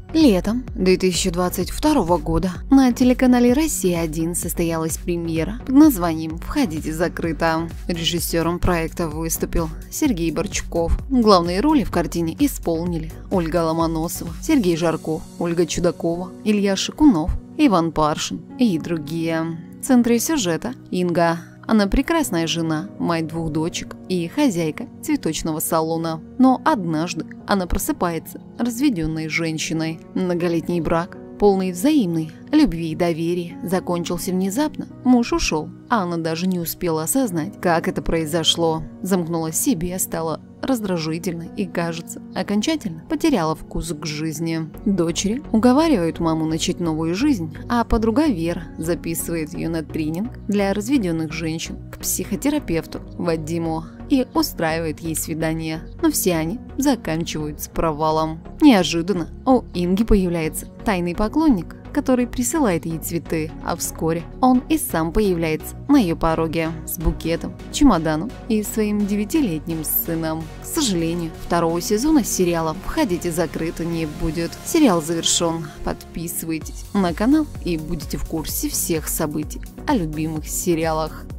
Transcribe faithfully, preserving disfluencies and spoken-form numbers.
Летом две тысячи двадцать второго года на телеканале «Россия один» состоялась премьера под названием «Входите закрыто». Режиссером проекта выступил Сергей Борчуков. Главные роли в картине исполнили Ольга Ломоносова, Сергей Жарков, Ольга Чудакова, Илья Шикунов, Иван Паршин и другие. В центре сюжета Инга. Она прекрасная жена, мать двух дочек и хозяйка цветочного салона. Но однажды она просыпается разведенной женщиной. Многолетний брак, полный взаимной любви и доверия, закончился внезапно. Муж ушел, а она даже не успела осознать, как это произошло. Замкнулась в себе, стала раздражительной и, кажется, окончательно потеряла вкус к жизни. Дочери уговаривают маму начать новую жизнь, а подруга Вера записывает ее на тренинг для разведенных женщин к психотерапевту Вадиму и устраивает ей свидание. Но все они заканчиваются провалом. Неожиданно у Инги появляется тайный поклонник, который присылает ей цветы, а вскоре он и сам появляется на ее пороге с букетом, чемоданом и своим девятилетним сыном. К сожалению, второго сезона сериала «Входите закрыто» не будет. Сериал завершен. Подписывайтесь на канал и будете в курсе всех событий о любимых сериалах.